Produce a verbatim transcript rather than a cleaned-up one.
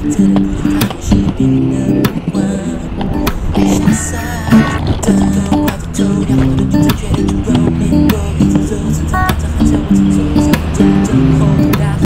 这里的大雨是冰的不管，下山。